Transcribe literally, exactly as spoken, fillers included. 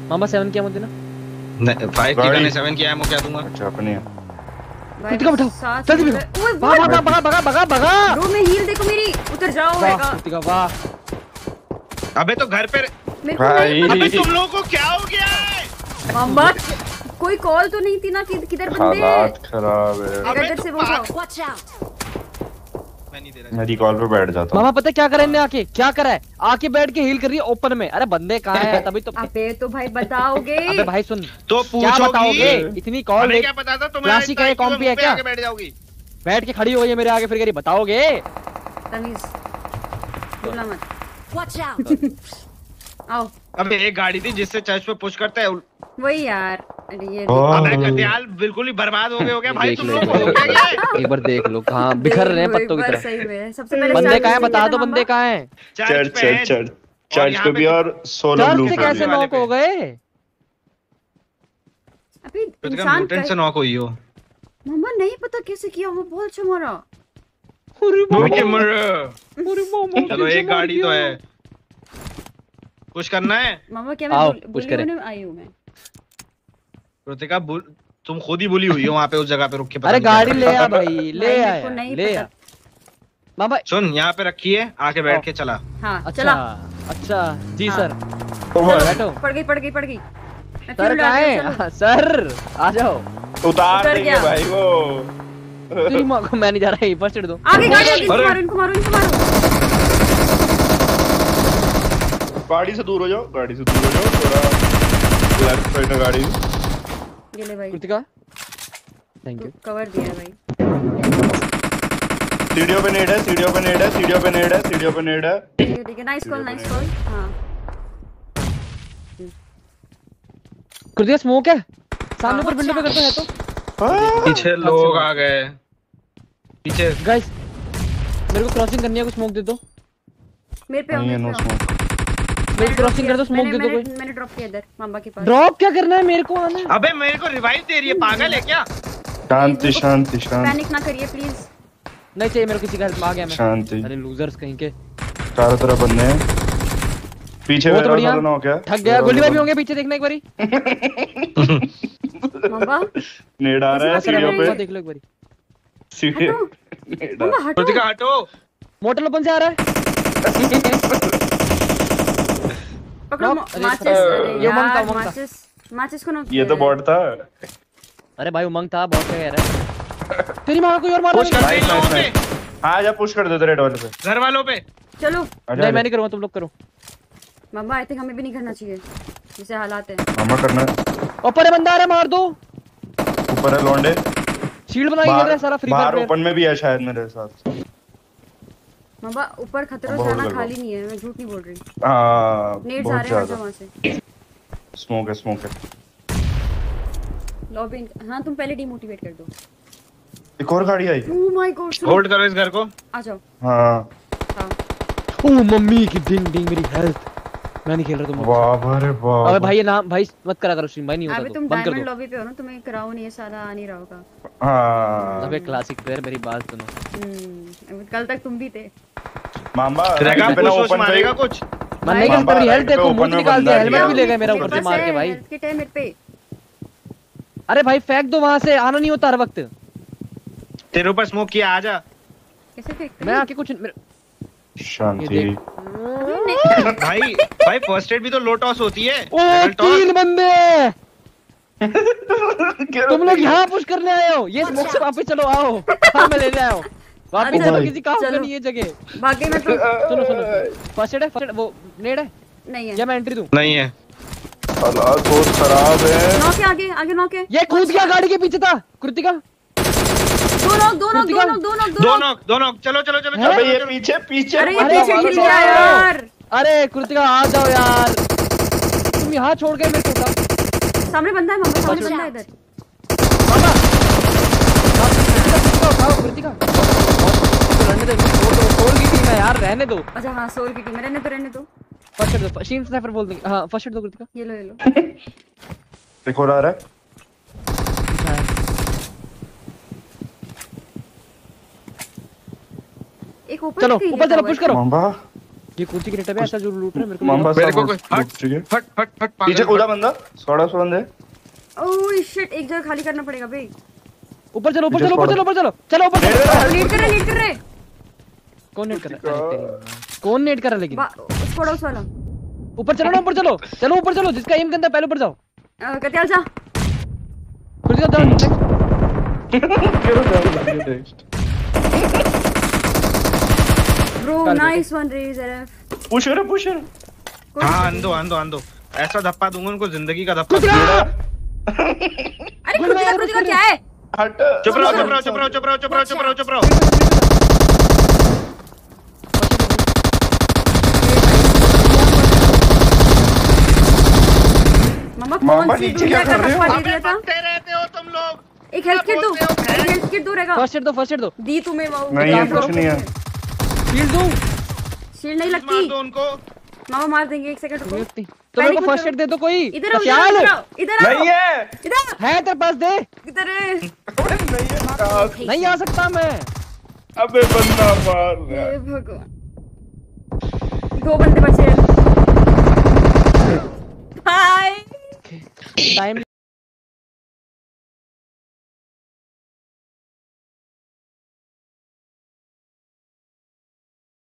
मामा seven किया मुझे ना। नहीं फाइव की मैंने सेवन किया है, मैं क्या दूंगा? अच्छा अपने कृतिका बैठाओ जल्दी बैठो। भागा भागा भागा भागा भागा भागा। ब्रो में हील देखो मेरी, उतर जाओ। वाह कृतिका वाह। अबे तो घर पे मेरे को नहीं। अबे तुम लोगों को क्या हो गया है? मामा कोई कॉल तो नहीं थी ना कि किधर बंदे हैं? हालात खराब है। अबे इधर से वो जाओ। Watch out! मैं नहीं दे रहा। मैं रिकॉल पे बैठ जाता हूं। मामा पता क्या करा इनने आके? क्या करा है? आके बैठ के हील कर रही है ओपन में। अरे बंदे कहाँ हैं? तभी तो। अबे तो भाई बताओगे। अबे भाई सुन तो क्या पूछोगी? बताओगे? इतनी कॉल हमें क्या पता था तुम्हें? क्लासिक है कॉम्पी है क्या? बैठ जाओगी। बैठ के खड़ी हो गई है मेरे आगे, फिर कह रही बताओगे? तमीज बोलना मत। Watch out! आओ। अबे एक गाड़ी थी जिससे चर्च पे पुश करते हैं। वही यार। अरे ये अबे कटियाल बिल्कुल ही बर्बाद हो गए हो गया भाई तुम लोग को। क्या है? एक बार देख लो कहाँ बिखर रहे हैं पत्तों की तरह। सही में सबसे पहले बंदे कहाँ हैं? बता दो बंदे कहाँ हैं? चर्च चर्च चर्च चर्च पे भी और सोलो ब्लू पे कैसे नॉक हो गए? अभी इंसान से नॉक हुई हो। मामा नहीं पता कैसे किया, वो बहुत अच्छा मारा। चलो एक गाड़ी तो है, पुश करना है। मामा क्या मैं बुली होने आई हूँ मैं? कृतिका तुम खुद ही बुली हुई हो वहाँ पे उस जगह पे रुक के। अरे गाड़ी ले आ भाई, ले आ ले आ। मामा सुन यहाँ पे रखी है, आके बैठ के चला। हाँ चला। अच्छा जी सर बैठो। पड़ गई पड़ गई पड़ गई। सर कहाँ है? सर आ जाओ। उतार देंगे भाई वो। तेरी माँ को मैं नहीं जा रहा, फर्स्ट एड दो। आगे गाड़ी आगे, इनको मारो इनको मारो इनको मारो। गाड़ी से दूर हो जाओ, गाड़ी से दूर हो जाओ थोड़ा। लेफ्ट साइड में गाड़ी। ये ले भाई। Kritika thank you. कवर दिया है भाई। सीढ़ियों पे नेड है, सीढ़ियों पे नेड है, सीढ़ियों पे नेड है, सीढ़ियों पे नेड है। ठीक है ठीक है, नाइस कॉल नाइस कॉल। हां कृतिका स्मोक है सामने पर, विंडो पे करते हैं तो। पीछे लोग आ गए पीछे। गाइस मेरे को क्रॉसिंग करनी है, कुछ स्मोक दे दो मेरे पे। नहीं है नो स्मोक। मेरे क्रॉसिंग कर दो, स्मोक दे दो कोई। मैंने ड्रॉप किया इधर मामा के पास। ड्रॉप क्या करना है मेरे को? आना है। अबे मेरे को रिवाइव दे रही है, पागल है क्या? शांति शांति शांति। पैनिक ना करिए प्लीज। नहीं चाहिए मेरे को किसी का हेल्प। आ गया मैं। शांति। अरे लूजर्स कहीं के। चारों तरफ बंदे हैं पीछे। बहुत बढ़िया ना क्या थक गया। गोली भाई भी होंगे पीछे, देखना एक बारी। मामा नेड आ रहा है सीढ़ियों पे, देख लो एक बारी। सीढ़ी मामा हटो। कृतिका हटो। मोटर ओपन से आ रहा है। पकड़ो माचिस। अरे यार माचिस माचिस को ना। ये तो बॉट था। अरे भाई उमंग था, बहुत कह रहा है। तेरी मां को और मार पुश कर दे लोगों पे। हां जा पुश कर दे रेड वाले पे, घर वालों पे। चलो नहीं मैं नहीं करूंगा, तुम लोग करो। मामा आई थिंक हमें भी नहीं करना चाहिए जैसे हालात है। मामा करना। ऊपर है बंदा आ रहा है, मार दो। ऊपर है लौंडे। शील्ड बनाई है मेरा सारा फ्री फायर। बाहर ओपन में भी है शायद मेरे साथ। मामा ऊपर खतरों से आना खाली नहीं है, मैं झूठ नहीं बोल रही। हां नेट्स आ रहे हैं वहां से। स्मोक है स्मोक है लॉबी। हां तुम पहले डीमोटिवेट कर दो। एक और गाड़ी आई। Oh my god. होल्ड करो इस घर को। आ जाओ। हां ओह मम्मी की डिंग डिंग मेरी हेल्थ। मैं नहीं खेल रहा तुम। वाह अरे वाह। अबे भाई ये नाम भाई मत करा करो स्ट्रीम भाई, नहीं होता तो अबे तुम बंद कर डायमंड दो। लॉबी पे हो ना, तुम्हें कराओ नहीं है सारा आ नहीं रहा होगा। हां अबे क्लासिक प्लेयर मेरी बात सुनो। हम्म कल तक तुम भी थे। मामा रहेगा पे ना पुश ओपन मारेगा कुछ। मैं नहीं करता, मेरी हेल्थ देखो, मुंह निकाल दिया, हेलमेट भी ले गए मेरा ऊपर से मार के भाई। हेल्थ किट है मेरे पे। अरे भाई फेंक दो वहां से, आना नहीं होता हर वक्त। तेरे ऊपर स्मोक किया, आ जा। कैसे फेंकते? मैं आके कुछ शांति। भाई भाई फर्स्ट एड भी तो लो टॉस होती है। ओ तीन बंदे तुम लोग यहाँ पुश करने आए हो? ये स्मोक से वापस चलो, आओ हाँ मैं ले ले आओ वापस चलो, किसी काम का नहीं ये जगह। भागे मैं तो। सुनो सुनो फर्स्ट एड है, फर्स्ट एड वो नेड है नहीं है या मैं एंट्री दूं? नहीं है। हालात बहुत खराब है। नॉक है आगे आगे नॉक है। ये कूद गया गाड़ी के पीछे था। कृतिका दो नॉक दो नॉक दो नॉक दो नॉक दो नॉक दो नॉक। चलो चलो चलो। अबे ये पीछे पीछे। अरे ये पीछे गिर गया यार। अरे कृतिका आ जाओ यार, तुम यहाँ छोड़ गए मेरे को। सामने बंदा है मामा, सामने बंदा है इधर। मामा उठाओ कृतिका, रहने दो, सोल की टीम है यार, रहने दो। अच्छा हाँ सोल की टीम है, रहने दो रहने दो। फर्स्ट एड दो, शीन स्नाइपर बोल देंगे। हां फर्स्ट एड दो कृतिका। ये लो ये लो। एक और आ रहा है। एक ऊपर चलो ऊपर चलो पुश करो। मामा ये कौन सी क्रेट है बे ऐसा जो लूट रहे हैं मेरे को? मामा मेरे को साहब कोई रुक हट चुके हट हट हट पागल, पीछे कूदा बंदा सोड़ा सौ बंदे ओह शिट, एक जगह खाली करना पड़ेगा बे। ऊपर चलो ऊपर चलो ऊपर चलो ऊपर चलो चलो ऊपर चलो। लीड कर रहे लीड कर रहे। कौन नेट कर रहा है? अरे तेरी माँ। कौन नेट कर रहा है लेकिन? स्क्वाड हाउस वाला। ऊपर चलो ना ऊपर चलो चलो ऊपर चलो जिसका एम गंदा पहले ऊपर जाओ। अ, कत्याल जा। खुद जाओ जाओ next। क्यों जाओ नेक्स्ट ब्रो नाइस वन रेज एफ। पुश करो पुश करो हाँ आंदो आंदो आंदो, ऐसा धप्पा दूंगा उनको जिंदगी का धप्पा। अरे खुद का खुद का क्या है? हट चुप रहो चुप रहो चुप रहो चुप रहो चुप रहो चुप रहो चुप रहो। मामा मामा, कौन सी नीचे क्या दुनिया का कर रहे हो? धप्पा दे दिया था? भागते रहते हो तुम लोग। एक हेल्थ किट दो, एक हेल्थ किट दो रहेगा। फर्स्ट एड दो फर्स्ट एड दो। दी तुम्हें वो। नहीं है कुछ नहीं है शील्ड दो। शील्ड नहीं मार लगती। दो उनको। मामा मार देंगे, एक सेकंड रुको। तो मेरे को फर्स्ट एड दे दो कोई। इधर आओ क्या इधर हाल आओ इधर आओ नहीं है इधर है तेरे पास? दे। इधर है। नहीं है नहीं आ सकता मैं। अबे बंदा मार रहा हे है भगवान, दो बंदे बचे हैं। हाय टाइम